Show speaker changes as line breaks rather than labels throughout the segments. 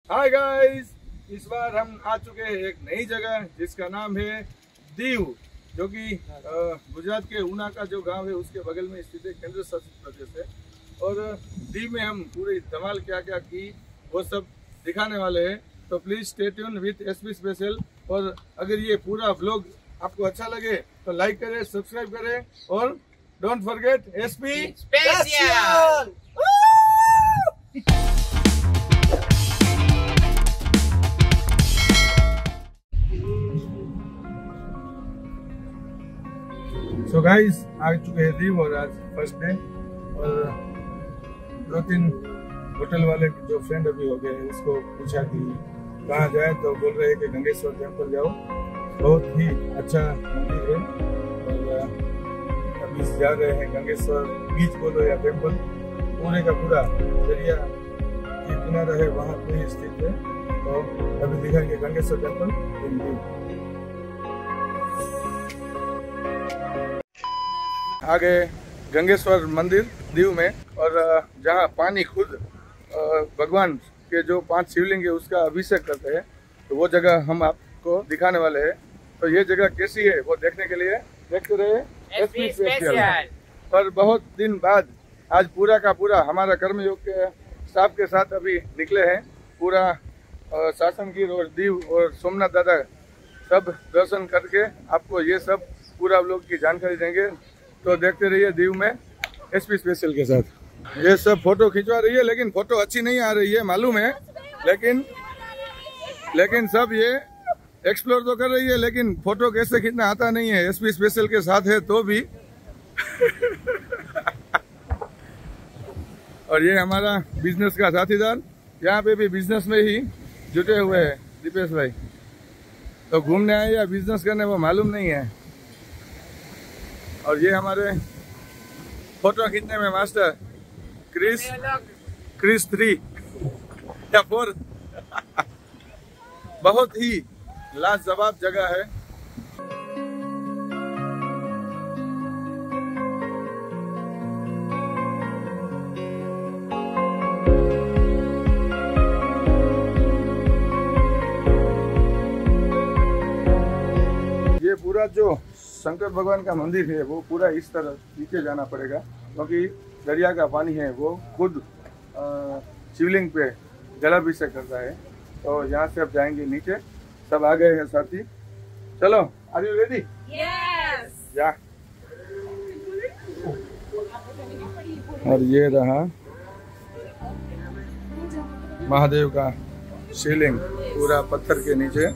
Hi guys, इस बार हम आ चुके हैं एक नई जगह जिसका नाम है दीव, जो कि गुजरात के ऊना का जो गांव है उसके बगल में स्थित है, केंद्र शासित प्रदेश है। और दीव में हम पूरी धमाल क्या क्या की वो सब दिखाने वाले हैं। तो please stay tune with SP special. और अगर ये पूरा व्लॉग आपको अच्छा लगे तो लाइक करें, सब्सक्राइब करें और don't forget SP special. So guys, आ चुके हैं दीव और आज फर्स्ट डे। और 2-3 होटल वाले जो फ्रेंड अभी हो गए उसको पूछा कि कहाँ जाए, तो बोल रहे हैं कि गंगेश्वर टेम्पल जाओ, बहुत ही अच्छा मंदिर है। और अभी जा रहे हैं गंगेश्वर बीच बोलो या टेम्पल, पूरे का पूरा दरिया के किनारा है, वहाँ पे स्थित है। तो अभी दिखाएंगे गंगेश्वर टेम्पल इन दीव। आ गए गंगेश्वर मंदिर दीव में, और जहाँ पानी खुद भगवान के जो 5 शिवलिंग है उसका अभिषेक करते हैं, तो वो जगह हम आपको दिखाने वाले हैं। तो ये जगह कैसी है वो देखने के लिए देखते रहे एसपी स्पेशल। पर बहुत दिन बाद आज पूरा का पूरा हमारा कर्मयोग के स्टाफ के साथ अभी निकले हैं, पूरा शासनगीर और दीव और सोमनाथ दादा सब दर्शन करके आपको ये सब पूरा लोग की जानकारी देंगे। तो देखते रहिए दीव में एसपी स्पेशल के साथ। ये सब फोटो खिंचवा रही है, लेकिन फोटो अच्छी नहीं आ रही है मालूम है, लेकिन सब ये एक्सप्लोर तो कर रही है, लेकिन फोटो कैसे खींचना आता नहीं है। एसपी स्पेशल के साथ है तो भी और ये हमारा बिजनेस का साथीदार, यहाँ पे भी बिजनेस में ही जुटे हुए हैं दीपेश भाई। तो घूमने आए या बिजनेस करने वो मालूम नहीं है। और ये हमारे फोटो खींचने में मास्टर क्रिस 3 या 4 बहुत ही लाजवाब जगह है। ये पूरा जो शंकर भगवान का मंदिर है वो पूरा इस तरह नीचे जाना पड़ेगा, क्योंकि दरिया का पानी है वो खुद शिवलिंग पे जलाभिषेक करता है। तो यहाँ से अब जाएंगे नीचे। सब आ गए हैं साथी, चलो आर यू रेडी? यस। जा। और ये रहा महादेव का शिवलिंग पूरा पत्थर के नीचे।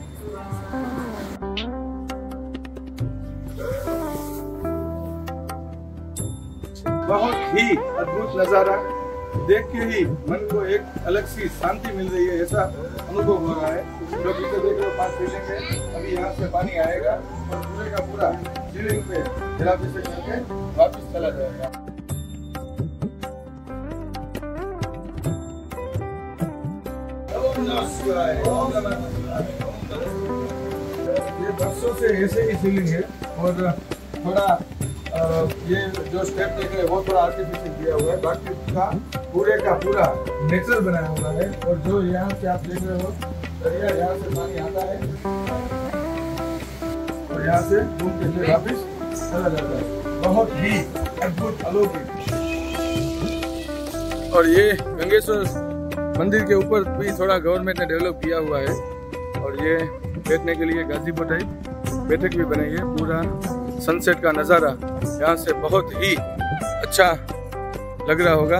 बहुत ही अद्भुत नजारा, देख के ही मन को एक अलग सी शांति मिल रही है, ऐसा अनुभव हो रहा है। जो पीछे देख रहे हो 5 शिवलिंग है, अभी यहाँ से पानी आएगा और पूरे का पूरा शिवलिंग पे जलाभिषेक करके वापस चला जाएगा। ये बरसों से ऐसे ही शिवलिंग है, और थोड़ा ये जो स्टेप देख रहे हैं वो थोड़ा आर्टिफिशियल दिया हुआ है, बाकी का पूरा नेचुरल बनाया हुआ है। और जो यहाँ से आप देख रहे हो दरिया, यहाँ से पानी आता है और यहाँ से घूम के फिर वापिस चला जाता है। बहुत ही अद्भुत अलौकिक। और ये गंगेश्वर मंदिर के ऊपर भी थोड़ा गवर्नमेंट ने डेवलप किया हुआ है, और ये बैठने के लिए गाजीपुर टाइप बैठक भी बनी है। पूरा सनसेट का नज़ारा यहाँ से बहुत ही अच्छा लग रहा होगा।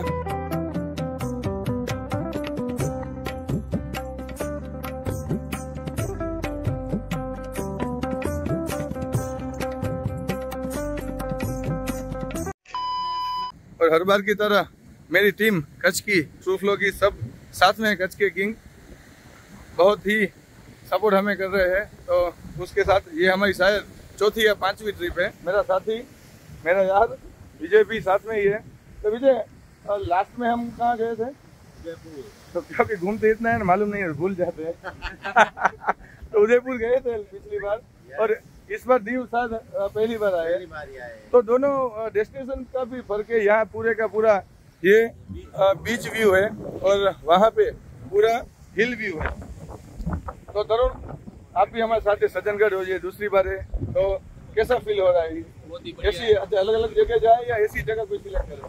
और हर बार की तरह मेरी टीम कच्छ की ट्रू फ्लो की सब साथ में, कच्छ के किंग बहुत ही सपोर्ट हमें कर रहे हैं। तो उसके साथ ये हमारी शायद 4थी या 5वीं ट्रिप है। मेरा साथी, मेरा यार विजय भी साथ में ही है। तो विजय, लास्ट में हम कहाँ गए थे? उदयपुर। तो क्योंकि घूमते इतना है ना, मालूम नहीं है, भूल जाते हैं। तो उदयपुर गए थे पिछली बार, और इस बार दीव साथ पहली बार आए। तो दोनों डेस्टिनेशन का भी फर्क है। यहाँ पूरे का पूरा ये बीच व्यू है, और वहाँ पे पूरा हिल व्यू है। तो तरुण, आप भी हमारे साथ सज्जनगढ़ हो, ये दूसरी बार है, तो कैसा फील हो रहा है? ऐसी अलग अलग जगह जाए या ऐसी जगह कोई सिलेक्ट करें?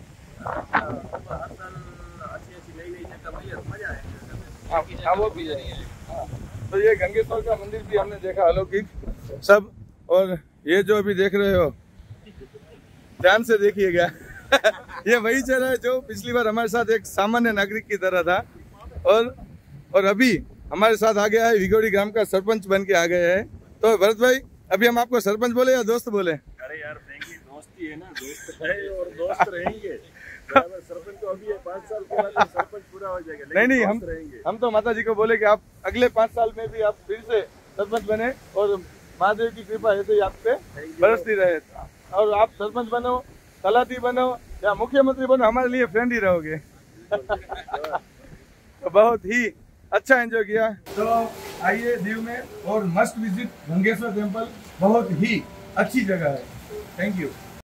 हाँ, वो भी है। तो ये गंगेश्वर का मंदिर भी हमने देखा, अलौकिक सब। और ये जो अभी देख रहे हो, ध्यान से देखिएगा ये वही जगह है जो पिछली बार हमारे साथ एक सामान्य नागरिक की तरह था, और अभी हमारे साथ आ गया है विगोड़ी ग्राम का सरपंच बन के आ गया है। तो भरत भाई, अभी हम आपको सरपंच बोले या दोस्त बोले?
अरे यार, दोस्ती है ना, दोस्त है और दोस्त रहेंगे। सरपंच तो अभी है, 5 साल के बाद सरपंच पूरा हो जाएगा।
नहीं, हम तो माता जी को बोले कि आप अगले 5 साल में भी आप फिर से सरपंच बने और महादेव की कृपा ऐसे ही आप पे बरसती रहे, और आप सरपंच बनो, तलाटी बनो या मुख्यमंत्री बनो, हमारे लिए फ्रेंड ही रहोगे तो बहुत ही अच्छा एंजॉय किया। तो आइए दीव में और मस्ट विजिट गंगेश्वर टेम्पल, बहुत ही अच्छी जगह है। Thank you.